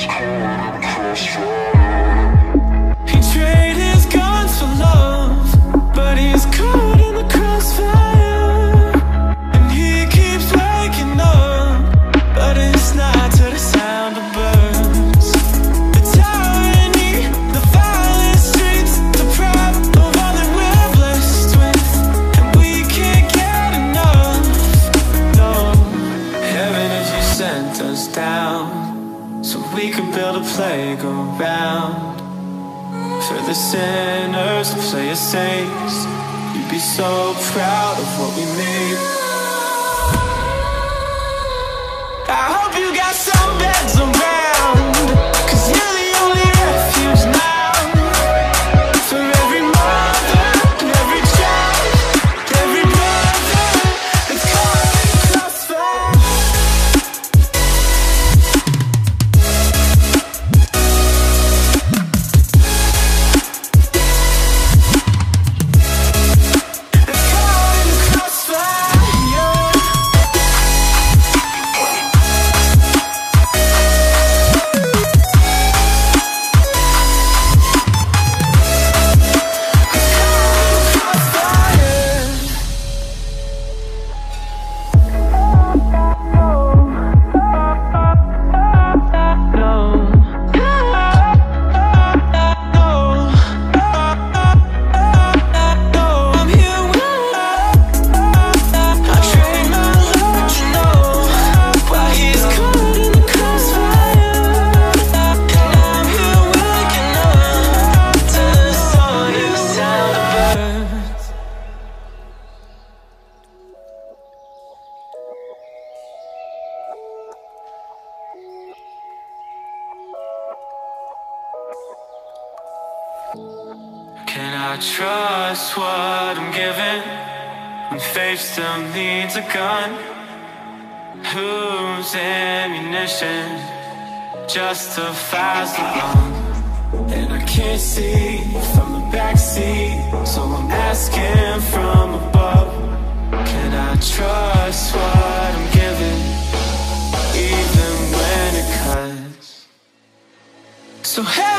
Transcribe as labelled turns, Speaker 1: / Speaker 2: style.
Speaker 1: He traded his guns for love, but he's caught in the crossfire. And he keeps waking up, but it's not to the sound of birds. The tyranny, the violent streets, the pride of all that we're blessed with, and we can't get enough. No, heaven, if you sent us down so we could build a playground for the sinners to play as saints, you'd be so proud of what we made. I hope you got some beds around, 'cause you're the only refuge now for every mother and every child, every brother that's caught in the crossfire. Can I trust what I'm given when faith still needs a gun? Whose ammunition justifies the wrong? And I can't see from the backseat, so I'm asking from above. Can I trust what I'm given, even when it cuts? So hey,